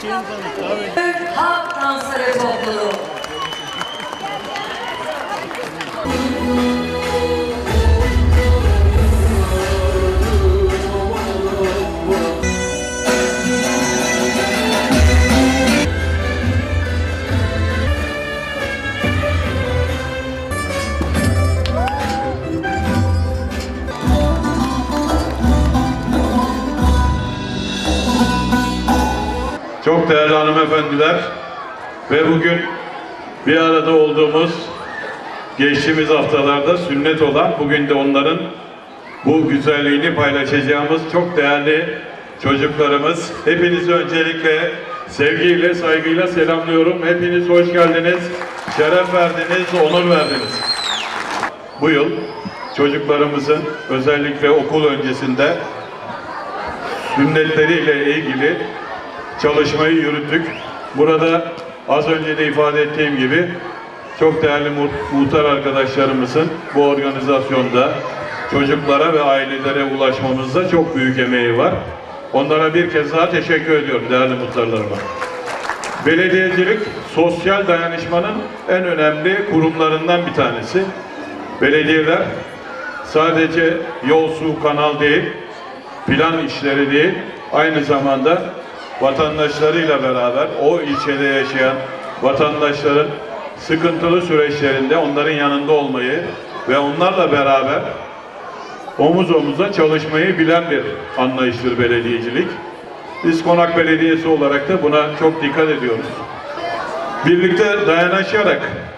Halk Dansları Topluluğu. Çok değerli hanımefendiler ve bugün bir arada olduğumuz, geçtiğimiz haftalarda sünnet olan, bugün de onların bu güzelliğini paylaşacağımız çok değerli çocuklarımız. Hepinizi öncelikle sevgiyle, saygıyla selamlıyorum. Hepiniz hoş geldiniz, şeref verdiniz, onur verdiniz. Bu yıl çocuklarımızın özellikle okul öncesinde sünnetleriyle ilgili çalışmayı yürüttük. Burada az önce de ifade ettiğim gibi çok değerli muhtar arkadaşlarımızın bu organizasyonda çocuklara ve ailelere ulaşmamızda çok büyük emeği var. Onlara bir kez daha teşekkür ediyorum değerli muhtarlarıma. Belediyecilik sosyal dayanışmanın en önemli kurumlarından bir tanesi. Belediyeler sadece yol, su, kanal değil, plan işleri değil, aynı zamanda vatandaşlarıyla beraber o ilçede yaşayan vatandaşların sıkıntılı süreçlerinde onların yanında olmayı ve onlarla beraber omuz omuza çalışmayı bilen bir anlayıştır belediyecilik. Biz Konak Belediyesi olarak da buna çok dikkat ediyoruz. Birlikte dayanışarak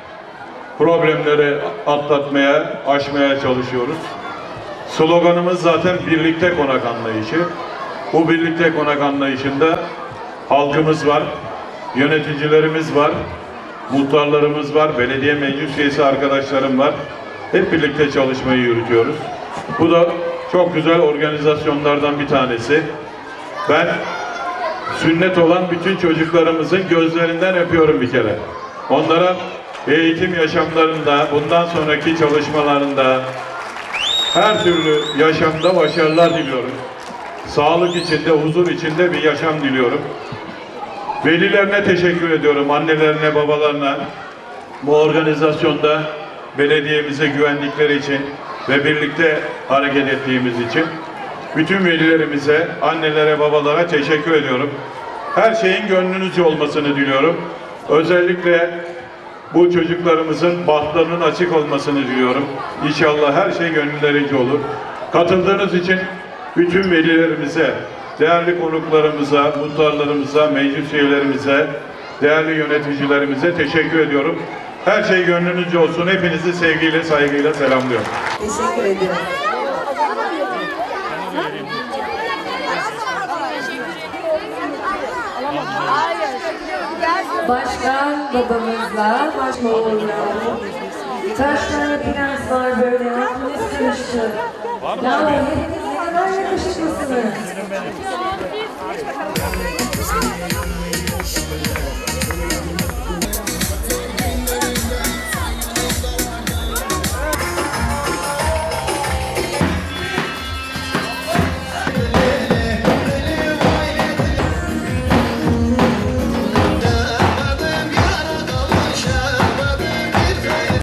problemleri atlatmaya, aşmaya çalışıyoruz. Sloganımız zaten birlikte konak anlayışı. Bu birlikte konak anlayışında halkımız var, yöneticilerimiz var, muhtarlarımız var, belediye meclis üyesi arkadaşlarım var. Hep birlikte çalışmayı yürütüyoruz. Bu da çok güzel organizasyonlardan bir tanesi. Ben sünnet olan bütün çocuklarımızın gözlerinden öpüyorum bir kere. Onlara eğitim yaşamlarında, bundan sonraki çalışmalarında, her türlü yaşamda başarılar diliyorum. Sağlık içinde, huzur içinde bir yaşam diliyorum. Velilerine teşekkür ediyorum, annelerine, babalarına. Bu organizasyonda belediyemize güvendikleri için ve birlikte hareket ettiğimiz için bütün velilerimize, annelere, babalara teşekkür ediyorum. Her şeyin gönlünüzce olmasını diliyorum. Özellikle bu çocuklarımızın bahtlarının açık olmasını diliyorum. İnşallah her şey gönüllerince olur. Katıldığınız için bütün velilerimize, değerli konuklarımıza, muhtarlarımıza, meclis üyelerimize, değerli yöneticilerimize teşekkür ediyorum. Her şey gönlünüzce olsun. Hepinizi sevgiyle, saygıyla selamlıyorum. Teşekkür ediyorum. Başkan babamızla, başmoğullarla taşlarla prens var böyle, aklınız karıştı. Ya hepiniz ne kadar yakışıklısınız.